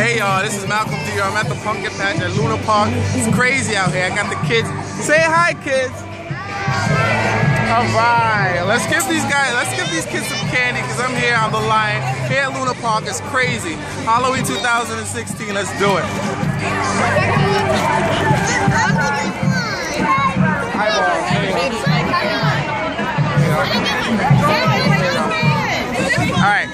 Hey y'all, this is Malcolm Dior. I'm at the pumpkin patch at Luna Park. It's crazy out here. I got the kids. Say hi, kids. Alright, let's give these kids some candy because I'm here on the line. Here at Luna Park. It's crazy. Halloween 2016, let's do it. Alright.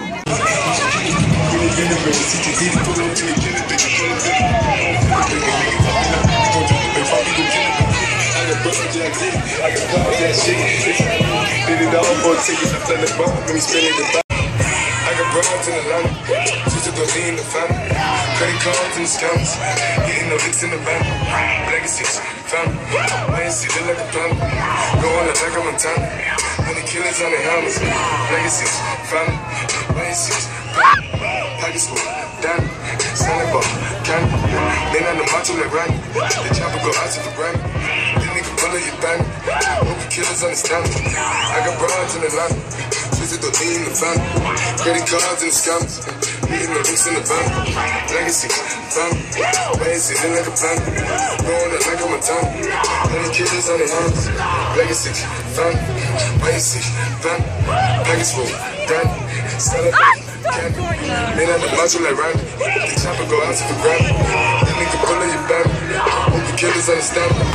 I got broads in Atlanta, just to go in the family. Credit cards and scams, getting no licks in the van. Legacies, family, legacy, look like a plan. Going like a Montana, honey killers on the helmets. Legacies, family, legacies, package school, Dan, selling ball, candy. Then on the macho like Randy, the chopper go out to the granny. Then nigga pull up your band, hope the killers understand me. I got broads in Atlanta. In the family, credit cards and scams, hitting the hooks in the van. Legacy, family, legacy, look like a plan. Going out like a Montana, honey killers on their hands. Legacy, family, legacy, family, package full, dandy, salad, candy. Then on the macho like Randy, the chopper go out to the granny. Then nigga pull up your band, hope the killers understand me.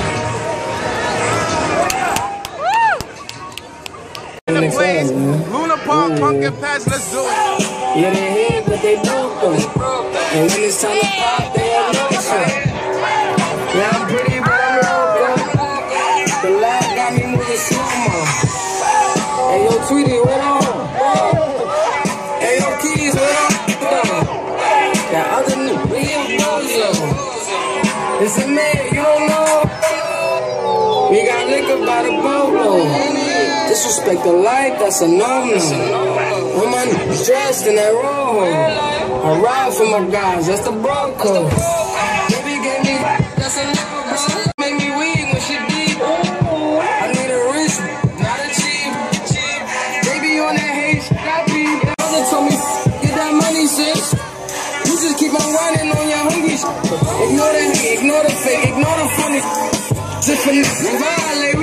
In the place, Luna Park, pumpkin patch, let's do it. Yeah, they here, but they broke them. And when it's time to pop, they have no shit. Yeah, I'm pretty, but I'm local. The light got me moving slow-mo. Hey, yo, Tweety, what on? Hey, yo, Keys, what on? That other nigga, we in Bozo. It's a man, you don't know. We got liquor by the boatload. Disrespect the life, that's a no-no. When my niggas dressed in that rojo, I ride for my guys, that's the bro code. Baby gave me, that's a no-no. Make me weed when she deep. I need a rich, not a cheap. Baby on that hate, got me. The mother told me, get that money, sis. You just keep on running on your hungry. Ignore the hate, ignore the fake, ignore the funny. Just for violate.